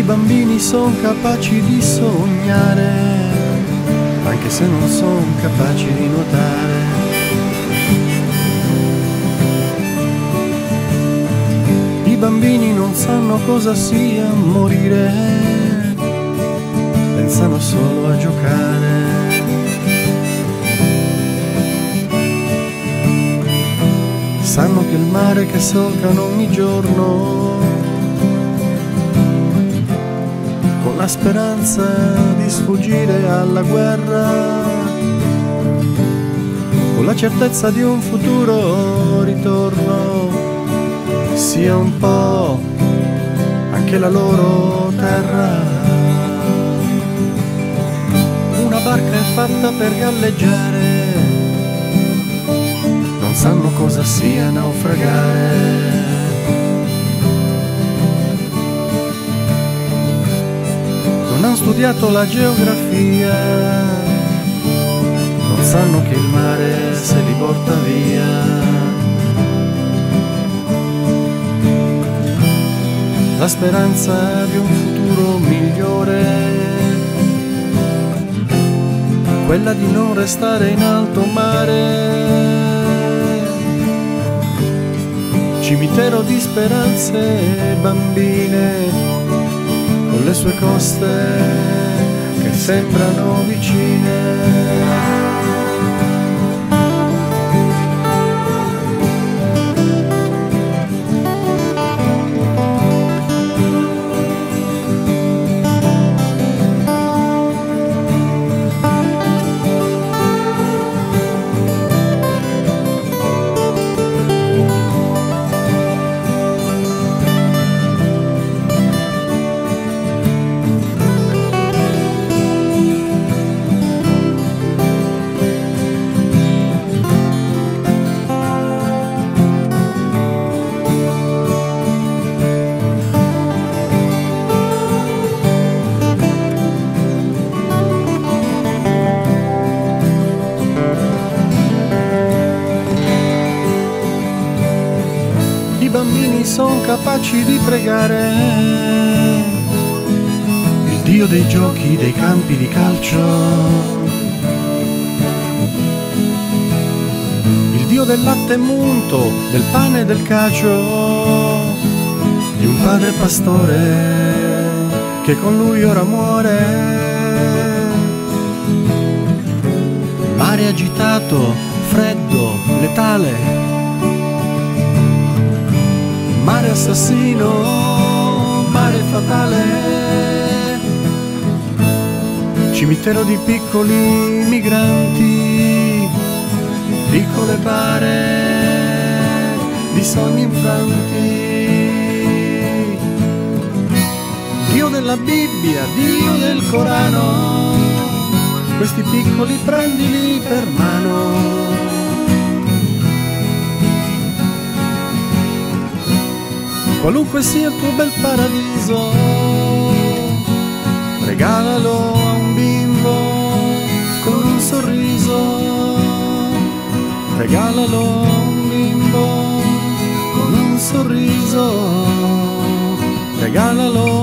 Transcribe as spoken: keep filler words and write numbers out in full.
bambini son capaci di sognare, anche se non son capaci di nuotare. I bambini non sanno cosa sia morire, pensano solo a giocare. Sanno che il mare che solcano ogni giorno, con la speranza di sfuggire alla guerra, con la certezza di un futuro ritorno, sia un po' anche la loro terra. Una barca è fatta per galleggiare, non sanno cosa sia naufragare. Non hanno studiato la geografia, non sanno che il mare se li porta via. La speranza di un futuro migliore, quella di non restare in alto mare. Cimitero di speranze bambine, con le sue coste che sembrano vicine. I bambini son capaci di pregare il Dio dei giochi, dei campi di calcio, il Dio del latte munto, del pane e del cacio, di un padre pastore che con lui ora muore. Mare agitato, freddo, letale, mare assassino, mare fatale, cimitero di piccoli migranti, piccole bare di sogni infranti. Dio della Bibbia, Dio del Corano, questi piccoli prendili per mano. Qualunque sia il tuo bel paradiso, regalalo a un bimbo con un sorriso. Regalalo a un bimbo con un sorriso. Regalalo